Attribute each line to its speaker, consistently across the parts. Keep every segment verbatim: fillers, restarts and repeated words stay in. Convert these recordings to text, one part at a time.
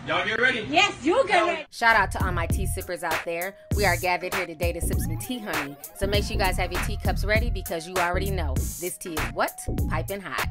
Speaker 1: Y'all get ready?
Speaker 2: Yes, you get ready.
Speaker 3: Shout out to all my tea sippers out there. We are gathered here today to sip some tea, honey. So make sure you guys have your teacups ready because you already know this tea is what? Piping hot.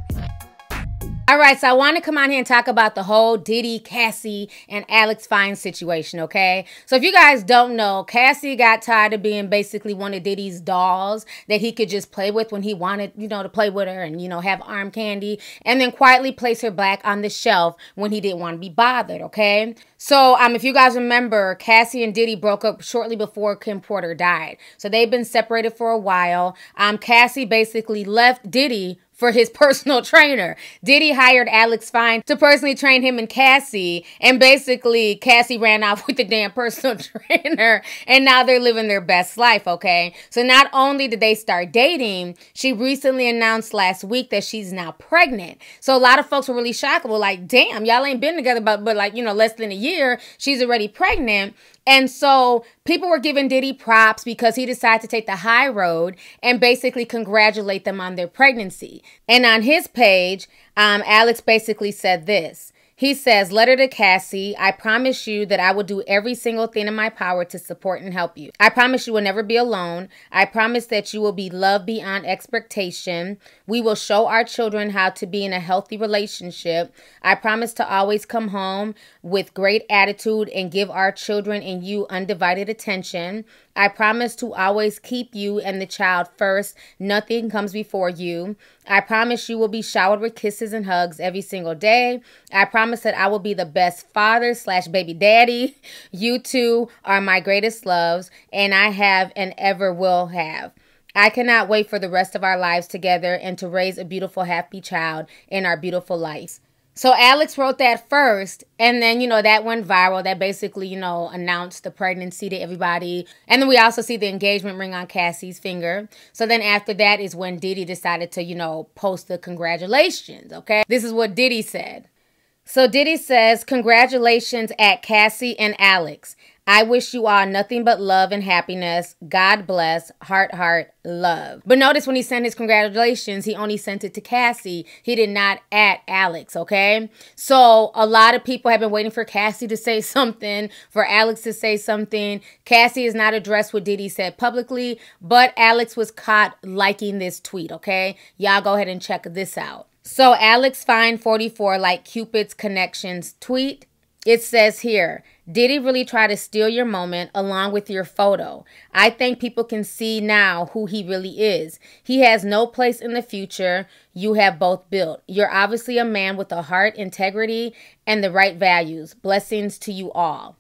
Speaker 3: All right, so I want to come on here and talk about the whole Diddy, Cassie, and Alex Fine situation, okay? So if you guys don't know, Cassie got tired of being basically one of Diddy's dolls that he could just play with when he wanted, you know, to play with her and, you know, have arm candy, and then quietly place her back on the shelf when he didn't want to be bothered, okay? So um, if you guys remember, Cassie and Diddy broke up shortly before Kim Porter died. So they've been separated for a while. Um, Cassie basically left Diddy for his personal trainer. Diddy hired Alex Fine to personally train him and Cassie, and basically Cassie ran off with the damn personal trainer, and now they're living their best life, okay? So not only did they start dating, she recently announced last week that she's now pregnant. So a lot of folks were really shocked. Were like, damn, y'all ain't been together but, but like, you know, less than a year. She's already pregnant. And so people were giving Diddy props because he decided to take the high road and basically congratulate them on their pregnancy. And on his page, um, Alex basically said this. He says, letter to Cassie, I promise you that I will do every single thing in my power to support and help you. I promise you will never be alone. I promise that you will be loved beyond expectation. We will show our children how to be in a healthy relationship. I promise to always come home with great attitude and give our children and you undivided attention. I promise to always keep you and the child first. Nothing comes before you. I promise you will be showered with kisses and hugs every single day. I promise that I will be the best father slash baby daddy. You two are my greatest loves, and I have and ever will have. I cannot wait for the rest of our lives together and to raise a beautiful, happy child in our beautiful lives. So Alex wrote that first, and then, you know, that went viral. That basically, you know, announced the pregnancy to everybody. And then we also see the engagement ring on Cassie's finger. So then after that is when Diddy decided to, you know, post the congratulations, okay? This is what Diddy said. So Diddy says, congratulations at Cassie and Alex. I wish you all nothing but love and happiness. God bless. Heart, heart, love. But notice when he sent his congratulations, he only sent it to Cassie. He did not at Alex, okay? So a lot of people have been waiting for Cassie to say something, for Alex to say something. Cassie is not addressed what Diddy said publicly, but Alex was caught liking this tweet, okay? Y'all go ahead and check this out. So Alex Fine forty-four like Cupid's Connections tweet. It says here, Diddy really tried to steal your moment along with your photo. I think people can see now who he really is. He has no place in the future. You have both built. You're obviously a man with a heart, integrity, and the right values. Blessings to you all.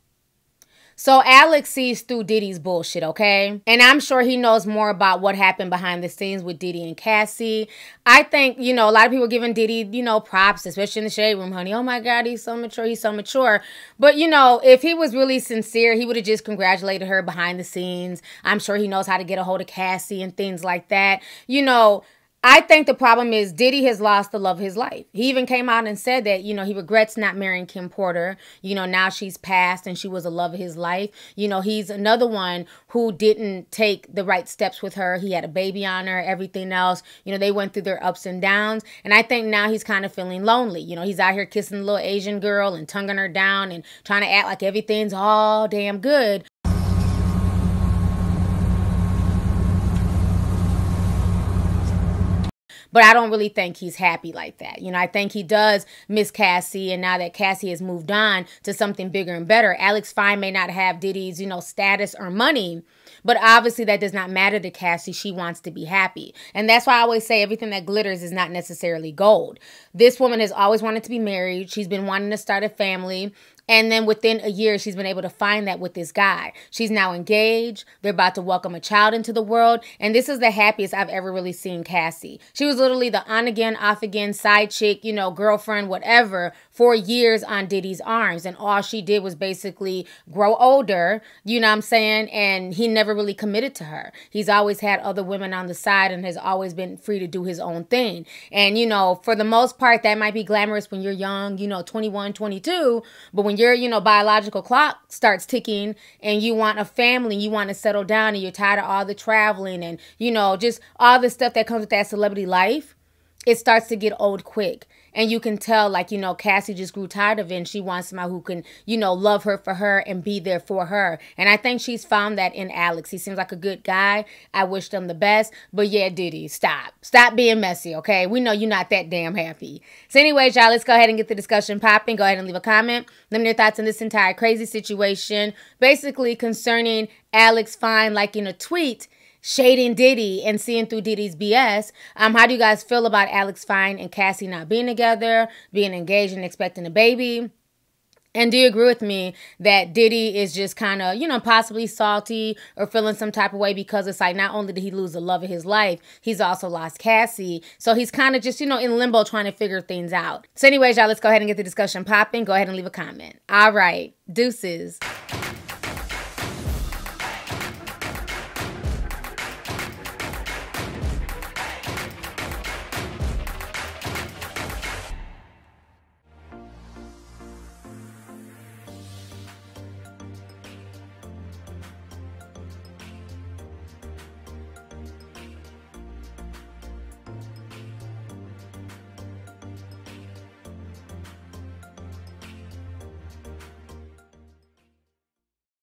Speaker 3: So Alex sees through Diddy's bullshit, okay? And I'm sure he knows more about what happened behind the scenes with Diddy and Cassie. I think, you know, a lot of people are giving Diddy, you know, props, especially in the shade room, honey. Oh my God, he's so mature, he's so mature. But, you know, if he was really sincere, he would have just congratulated her behind the scenes. I'm sure he knows how to get a hold of Cassie and things like that. You know, I think the problem is Diddy has lost the love of his life. He even came out and said that, you know, he regrets not marrying Kim Porter. You know, now she's passed and she was the love of his life. You know, he's another one who didn't take the right steps with her. He had a baby on her, everything else. You know, they went through their ups and downs. And I think now he's kind of feeling lonely. You know, he's out here kissing the little Asian girl and tonguing her down and trying to act like everything's all damn good. But I don't really think he's happy like that. You know, I think he does miss Cassie. And now that Cassie has moved on to something bigger and better, Alex Fine may not have Diddy's, you know, status or money. But obviously that does not matter to Cassie. She wants to be happy. And that's why I always say everything that glitters is not necessarily gold. This woman has always wanted to be married. She's been wanting to start a family. And then within a year, she's been able to find that with this guy. She's now engaged. They're about to welcome a child into the world. And this is the happiest I've ever really seen Cassie. She was literally the on-again, off-again, side chick, you know, girlfriend, whatever, for years on Diddy's arms. And all she did was basically grow older, you know what I'm saying? And he never really committed to her. He's always had other women on the side and has always been free to do his own thing. And, you know, for the most part, that might be glamorous when you're young, you know, twenty-one, twenty-two. But when your, you know, biological clock starts ticking and you want a family, you want to settle down and you're tired of all the traveling and, you know, just all the stuff that comes with that celebrity life, it starts to get old quick. And you can tell, like, you know, Cassie just grew tired of it and she wants somebody who can, you know, love her for her and be there for her. And I think she's found that in Alex. He seems like a good guy. I wish them the best. But yeah, Diddy, stop. Stop being messy, okay? We know you're not that damn happy. So anyways, y'all, let's go ahead and get the discussion popping. Go ahead and leave a comment. Let me know your thoughts on this entire crazy situation. Basically concerning Alex Fine liking a tweet shading Diddy and seeing through Diddy's B S. Um, how do you guys feel about Alex Fine and Cassie not being together, being engaged and expecting a baby? And do you agree with me that Diddy is just kind of, you know, possibly salty or feeling some type of way because it's like not only did he lose the love of his life, he's also lost Cassie. So he's kind of just, you know, in limbo trying to figure things out. So anyways, y'all, let's go ahead and get the discussion popping. Go ahead and leave a comment. All right. Deuces.